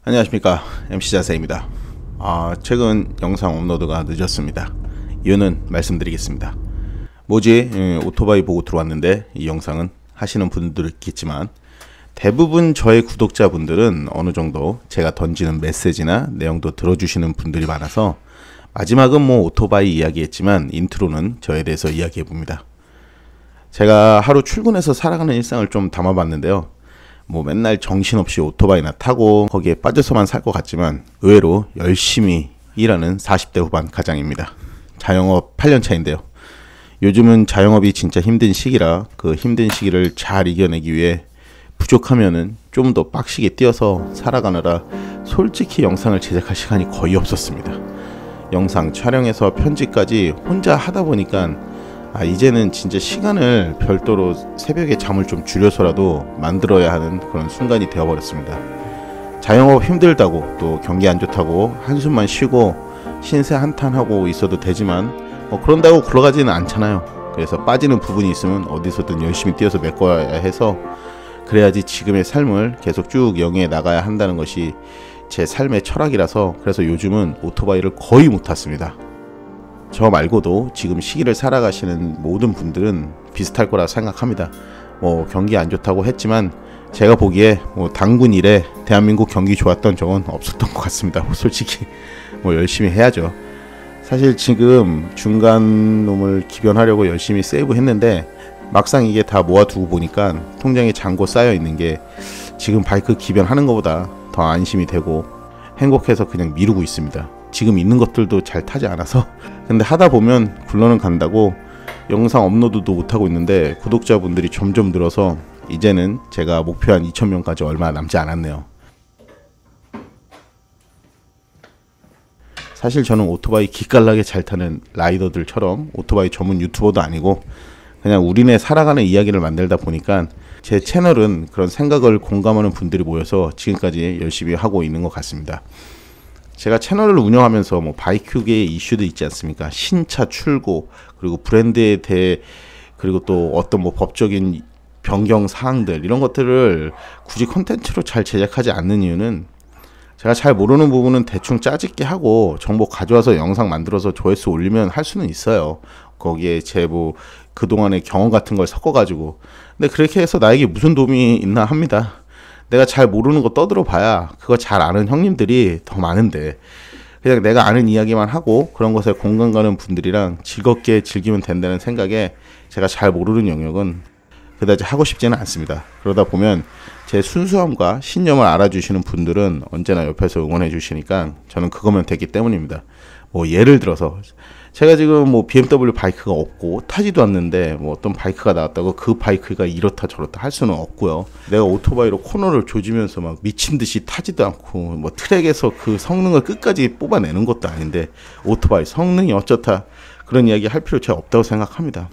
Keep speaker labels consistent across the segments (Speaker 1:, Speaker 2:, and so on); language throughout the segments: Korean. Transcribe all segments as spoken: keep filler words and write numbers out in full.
Speaker 1: 안녕하십니까, 엠씨 자세입니다. 아, 최근 영상 업로드가 늦었습니다. 이유는 말씀드리겠습니다. 뭐지? 예, 오토바이 보고 들어왔는데 이 영상은 하시는 분들도 있겠지만 대부분 저의 구독자분들은 어느 정도 제가 던지는 메시지나 내용도 들어주시는 분들이 많아서 마지막은 뭐 오토바이 이야기했지만 인트로는 저에 대해서 이야기해 봅니다. 제가 하루 출근해서 살아가는 일상을 좀 담아봤는데요. 뭐 맨날 정신없이 오토바이나 타고 거기에 빠져서만 살 것 같지만 의외로 열심히 일하는 사십 대 후반 가장입니다. 자영업 팔 년 차인데요. 요즘은 자영업이 진짜 힘든 시기라 그 힘든 시기를 잘 이겨내기 위해 부족하면은 좀 더 빡시게 뛰어서 살아가느라 솔직히 영상을 제작할 시간이 거의 없었습니다. 영상 촬영에서 편집까지 혼자 하다 보니까 아, 이제는 진짜 시간을 별도로 새벽에 잠을 좀 줄여서라도 만들어야 하는 그런 순간이 되어버렸습니다. 자영업 힘들다고 또 경기 안 좋다고 한숨만 쉬고 신세 한탄하고 있어도 되지만 뭐 그런다고 굴러가지는 않잖아요. 그래서 빠지는 부분이 있으면 어디서든 열심히 뛰어서 메꿔야 해서 그래야지 지금의 삶을 계속 쭉 영위해 나가야 한다는 것이 제 삶의 철학이라서 그래서 요즘은 오토바이를 거의 못 탔습니다. 저 말고도 지금 시기를 살아가시는 모든 분들은 비슷할 거라 생각합니다. 뭐 경기 안 좋다고 했지만 제가 보기에 뭐 당군 이래 대한민국 경기 좋았던 적은 없었던 것 같습니다. 솔직히 뭐 열심히 해야죠. 사실 지금 중간 놈을 기변하려고 열심히 세이브 했는데 막상 이게 다 모아두고 보니까 통장에 잔고 쌓여 있는 게 지금 바이크 기변하는 것보다 더 안심이 되고 행복해서 그냥 미루고 있습니다. 지금 있는 것들도 잘 타지 않아서 근데 하다 보면 굴러는 간다고 영상 업로드도 못하고 있는데 구독자분들이 점점 늘어서 이제는 제가 목표한 이천 명까지 얼마 남지 않았네요. 사실 저는 오토바이 기깔나게 잘 타는 라이더들처럼 오토바이 전문 유튜버도 아니고 그냥 우리네 살아가는 이야기를 만들다 보니까 제 채널은 그런 생각을 공감하는 분들이 모여서 지금까지 열심히 하고 있는 것 같습니다. 제가 채널을 운영하면서 뭐 바이크계의 이슈도 있지 않습니까? 신차 출고 그리고 브랜드에 대해 그리고 또 어떤 뭐 법적인 변경 사항들 이런 것들을 굳이 콘텐츠로 잘 제작하지 않는 이유는 제가 잘 모르는 부분은 대충 짜집게 하고 정보 가져와서 영상 만들어서 조회수 올리면 할 수는 있어요. 거기에 제 뭐 그동안의 경험 같은 걸 섞어가지고 근데 그렇게 해서 나에게 무슨 도움이 있나 합니다. 내가 잘 모르는 거 떠들어 봐야 그거 잘 아는 형님들이 더 많은데 그냥 내가 아는 이야기만 하고 그런 것에 공감 가는 분들이랑 즐겁게 즐기면 된다는 생각에 제가 잘 모르는 영역은 그다지 하고 싶지는 않습니다. 그러다 보면 제 순수함과 신념을 알아주시는 분들은 언제나 옆에서 응원해 주시니까 저는 그거면 됐기 때문입니다. 뭐 예를 들어서 제가 지금 뭐 비엠더블유 바이크가 없고 타지도 않는데 뭐 어떤 바이크가 나왔다고 그 바이크가 이렇다 저렇다 할 수는 없고요. 내가 오토바이로 코너를 조지면서 막 미친 듯이 타지도 않고 뭐 트랙에서 그 성능을 끝까지 뽑아내는 것도 아닌데 오토바이 성능이 어쩌다 그런 이야기 할 필요 제가 없다고 생각합니다.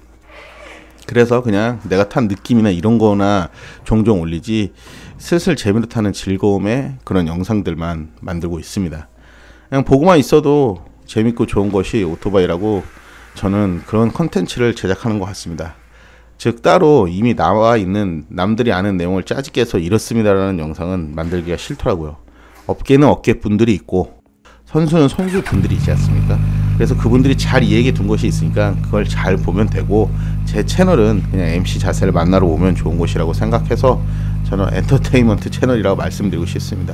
Speaker 1: 그래서 그냥 내가 탄 느낌이나 이런 거나 종종 올리지 슬슬 재미로 타는 즐거움의 그런 영상들만 만들고 있습니다. 그냥 보고만 있어도 재밌고 좋은 것이 오토바이라고 저는 그런 컨텐츠를 제작하는 것 같습니다. 즉 따로 이미 나와 있는 남들이 아는 내용을 짜집게 해서 이렇습니다라는 영상은 만들기가 싫더라고요. 업계는 업계분들이 있고 선수는 선수분들이 있지 않습니까? 그래서 그분들이 잘 이야기해 둔 것이 있으니까 그걸 잘 보면 되고 제 채널은 그냥 엠씨 자세를 만나러 오면 좋은 곳이라고 생각해서 저는 엔터테인먼트 채널이라고 말씀드리고 싶습니다.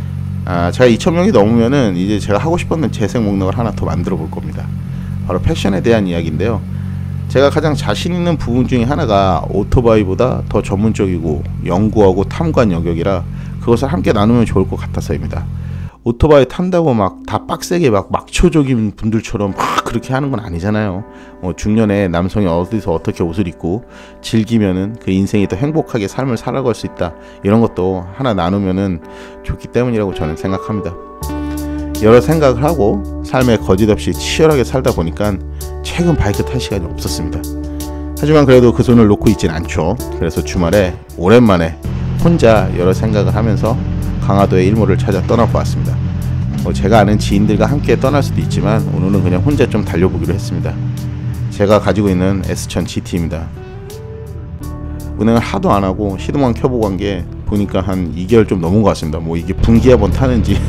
Speaker 1: 아, 제가 이천 명이 넘으면은 이제 제가 하고 싶었던 재생 목록을 하나 더 만들어 볼 겁니다. 바로 패션에 대한 이야기인데요. 제가 가장 자신 있는 부분 중에 하나가 오토바이보다 더 전문적이고 연구하고 탐구한 영역이라 그것을 함께 나누면 좋을 것 같아서입니다. 오토바이 탄다고 막 다 빡세게 막 막초적인 분들처럼 막 그렇게 하는 건 아니잖아요. 어, 중년에 남성이 어디서 어떻게 옷을 입고 즐기면은 그 인생이 더 행복하게 삶을 살아갈 수 있다. 이런 것도 하나 나누면은 좋기 때문이라고 저는 생각합니다. 여러 생각을 하고 삶에 거짓없이 치열하게 살다 보니까 최근 바이크 탈 시간이 없었습니다. 하지만 그래도 그 손을 놓고 있진 않죠. 그래서 주말에 오랜만에 혼자 여러 생각을 하면서 강화도의 일몰을 찾아 떠나보았습니다. 뭐 제가 아는 지인들과 함께 떠날 수도 있지만 오늘은 그냥 혼자 좀 달려보기로 했습니다. 제가 가지고 있는 에스 천 지티입니다. 운행을 하도 안 하고 시동만 켜보고 한 게 보니까 한 이 개월 좀 넘은 것 같습니다. 뭐 이게 분기에 한번 타는지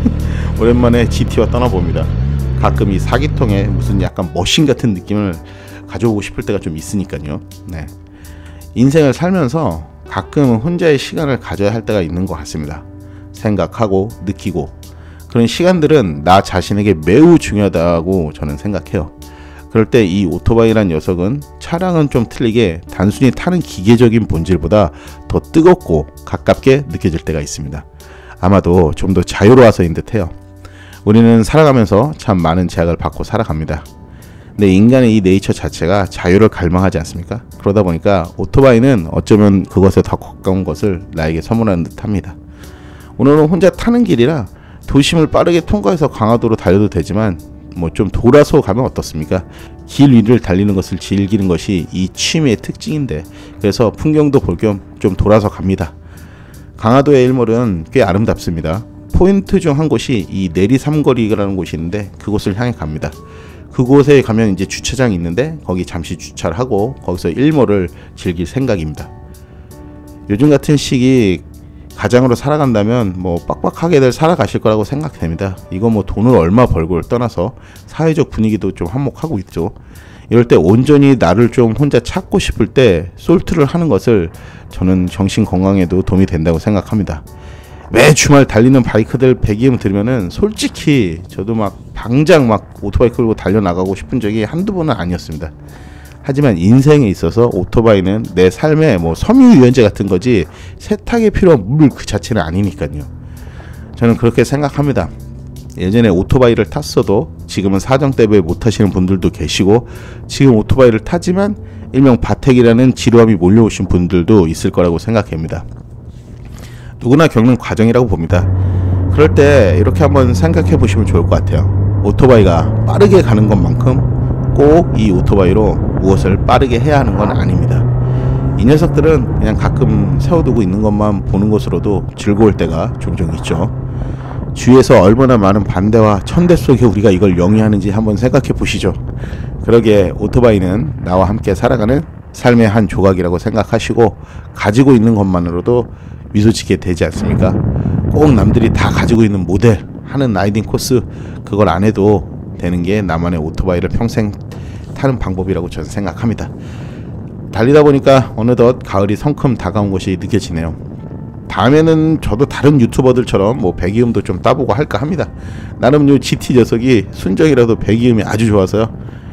Speaker 1: 오랜만에 지티와 떠나봅니다. 가끔 이 사기통에 무슨 약간 머신 같은 느낌을 가져오고 싶을 때가 좀 있으니까요. 네. 인생을 살면서 가끔 혼자의 시간을 가져야 할 때가 있는 것 같습니다. 생각하고 느끼고 그런 시간들은 나 자신에게 매우 중요하다고 저는 생각해요. 그럴 때 이 오토바이란 녀석은 차량은 좀 틀리게 단순히 타는 기계적인 본질보다 더 뜨겁고 가깝게 느껴질 때가 있습니다. 아마도 좀 더 자유로워서인 듯해요. 우리는 살아가면서 참 많은 제약을 받고 살아갑니다. 근데 인간의 이 네이처 자체가 자유를 갈망하지 않습니까? 그러다 보니까 오토바이는 어쩌면 그것에 더 가까운 것을 나에게 선물하는 듯합니다. 오늘은 혼자 타는 길이라 도심을 빠르게 통과해서 강화도로 달려도 되지만 뭐 좀 돌아서 가면 어떻습니까? 길 위를 달리는 것을 즐기는 것이 이 취미의 특징인데 그래서 풍경도 볼 겸 좀 돌아서 갑니다. 강화도의 일몰은 꽤 아름답습니다. 포인트 중 한 곳이 이 내리삼거리라는 곳이 있는데 그곳을 향해 갑니다. 그곳에 가면 이제 주차장이 있는데 거기 잠시 주차를 하고 거기서 일몰을 즐길 생각입니다. 요즘 같은 시기 가장으로 살아간다면 뭐 빡빡하게들 살아가실 거라고 생각됩니다. 이거 뭐 돈을 얼마 벌고를 떠나서 사회적 분위기도 좀 한몫하고 있죠. 이럴 때 온전히 나를 좀 혼자 찾고 싶을 때 솔트를 하는 것을 저는 정신 건강에도 도움이 된다고 생각합니다. 매 주말 달리는 바이크들 배기음 들으면은 솔직히 저도 막 당장 막 오토바이 끌고 달려나가고 싶은 적이 한두 번은 아니었습니다. 하지만 인생에 있어서 오토바이는 내 삶의 뭐 섬유유연제 같은 거지 세탁에 필요한 물 그 자체는 아니니까요. 저는 그렇게 생각합니다. 예전에 오토바이를 탔어도 지금은 사정 때문에 못 타시는 분들도 계시고 지금 오토바이를 타지만 일명 바택이라는 지루함이 몰려오신 분들도 있을 거라고 생각합니다. 누구나 겪는 과정이라고 봅니다. 그럴 때 이렇게 한번 생각해 보시면 좋을 것 같아요. 오토바이가 빠르게 가는 것만큼 꼭 이 오토바이로 무엇을 빠르게 해야 하는 건 아닙니다. 이 녀석들은 그냥 가끔 세워두고 있는 것만 보는 것으로도 즐거울 때가 종종 있죠. 주위에서 얼마나 많은 반대와 천대 속에 우리가 이걸 영위하는지 한번 생각해 보시죠. 그러기에 오토바이는 나와 함께 살아가는 삶의 한 조각이라고 생각하시고 가지고 있는 것만으로도 미소 짓게 되지 않습니까? 꼭 남들이 다 가지고 있는 모델 하는 라이딩 코스 그걸 안 해도 되는 게 나만의 오토바이를 평생 타는 방법이라고 저는 생각합니다. 달리다 보니까 어느덧 가을이 성큼 다가온 것이 느껴지네요. 다음에는 저도 다른 유튜버들처럼 뭐 배기음도 좀 따보고 할까 합니다. 나름 요 지티 녀석이 순정이라도 배기음이 아주 좋아서요.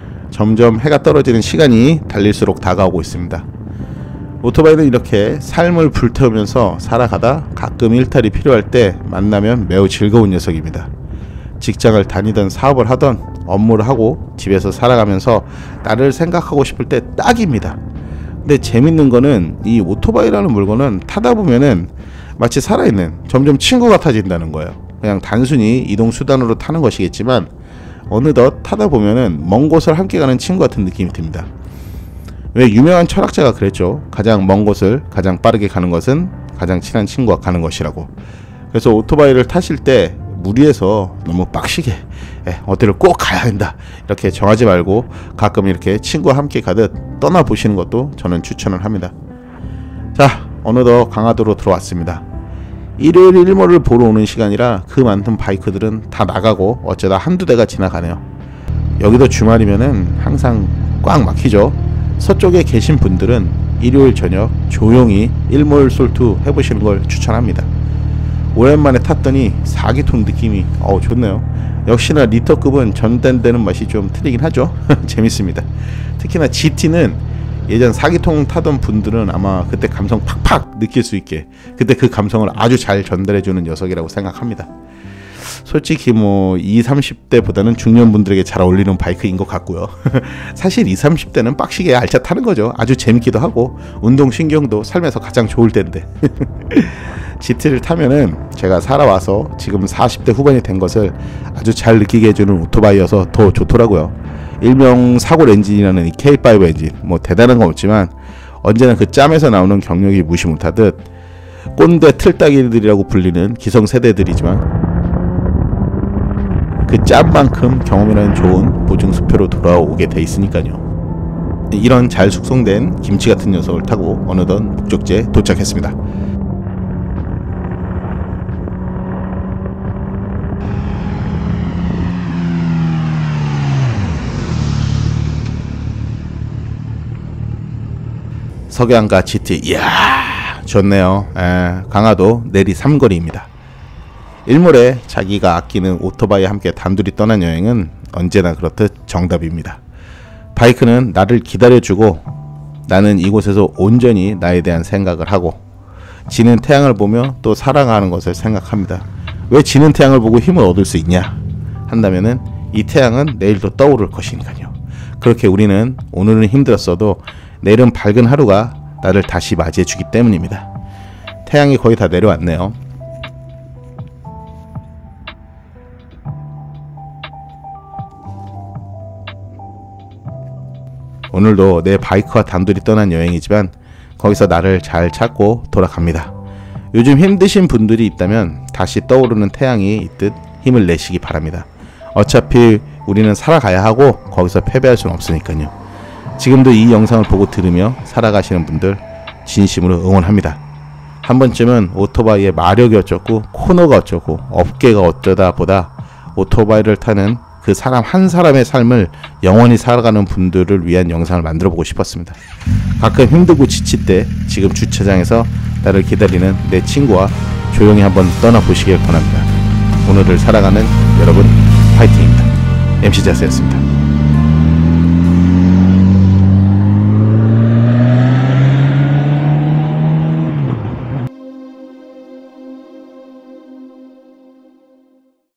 Speaker 1: 점점 해가 떨어지는 시간이 달릴수록 다가오고 있습니다. 오토바이는 이렇게 삶을 불태우면서 살아가다 가끔 일탈이 필요할 때 만나면 매우 즐거운 녀석입니다. 직장을 다니던 사업을 하던 업무를 하고 집에서 살아가면서 나를 생각하고 싶을 때 딱입니다. 근데 재밌는 거는 이 오토바이라는 물건은 타다 보면은 마치 살아있는 점점 친구 같아진다는 거예요. 그냥 단순히 이동수단으로 타는 것이겠지만 어느덧 타다 보면은 먼 곳을 함께 가는 친구 같은 느낌이 듭니다. 왜 유명한 철학자가 그랬죠. 가장 먼 곳을 가장 빠르게 가는 것은 가장 친한 친구와 가는 것이라고. 그래서 오토바이를 타실 때 무리해서 너무 빡시게 에, 어디를 꼭 가야 된다 이렇게 정하지 말고 가끔 이렇게 친구와 함께 가듯 떠나보시는 것도 저는 추천을 합니다. 자, 어느덧 강화도로 들어왔습니다. 일요일 일몰을 보러 오는 시간이라 그 많은 바이크들은 다 나가고 어쩌다 한두 대가 지나가네요. 여기도 주말이면은 항상 꽉 막히죠. 서쪽에 계신 분들은 일요일 저녁 조용히 일몰 솔투 해보시는 걸 추천합니다. 오랜만에 탔더니 사기통 느낌이 어우 좋네요. 역시나 리터급은 전단되는 맛이 좀 틀리긴 하죠. 재밌습니다. 특히나 지티는 예전 사기통 타던 분들은 아마 그때 감성 팍팍 느낄 수 있게 그때 그 감성을 아주 잘 전달해주는 녀석이라고 생각합니다. 솔직히 뭐 이십, 삼십 대보다는 중년분들에게 잘 어울리는 바이크인 것 같고요. 사실 이십, 삼십 대는 빡시게 알차 타는 거죠. 아주 재밌기도 하고 운동신경도 삶에서 가장 좋을 때인데 지티를 타면은 제가 살아와서 지금 사십 대 후반이 된 것을 아주 잘 느끼게 해주는 오토바이여서 더 좋더라고요. 일명 사골 엔진이라는 이 케이 파이브 엔진 뭐 대단한 건 없지만 언제나 그 짬에서 나오는 경력이 무시 못하듯 꼰대 틀딱이들이라고 불리는 기성세대들이지만 그 짬만큼 경험이라는 좋은 보증수표로 돌아오게 돼 있으니까요. 이런 잘 숙성된 김치 같은 녀석을 타고 어느덧 목적지에 도착했습니다. 석양과 지티, 이야 좋네요. 에, 강화도 내리 삼거리입니다. 일몰에 자기가 아끼는 오토바이와 함께 단둘이 떠난 여행은 언제나 그렇듯 정답입니다. 바이크는 나를 기다려주고 나는 이곳에서 온전히 나에 대한 생각을 하고 지는 태양을 보며 또 살아가는 것을 생각합니다. 왜 지는 태양을 보고 힘을 얻을 수 있냐 한다면은 이 태양은 내일도 떠오를 것이니까요. 그렇게 우리는 오늘은 힘들었어도 내일은 밝은 하루가 나를 다시 맞이해 주기 때문입니다. 태양이 거의 다 내려왔네요. 오늘도 내 바이크와 단둘이 떠난 여행이지만 거기서 나를 잘 찾고 돌아갑니다. 요즘 힘드신 분들이 있다면 다시 떠오르는 태양이 있듯 힘을 내시기 바랍니다. 어차피 우리는 살아가야 하고 거기서 패배할 수는 없으니까요. 지금도 이 영상을 보고 들으며 살아가시는 분들 진심으로 응원합니다. 한 번쯤은 오토바이의 마력이 어쩌고 코너가 어쩌고 어깨가 어쩌다 보다 오토바이를 타는 그 사람 한 사람의 삶을 영원히 살아가는 분들을 위한 영상을 만들어 보고 싶었습니다. 가끔 힘들고 지칠 때 지금 주차장에서 나를 기다리는 내 친구와 조용히 한번 떠나보시길 권합니다. 오늘을 살아가는 여러분 파이팅입니다. 엠씨 자스였습니다.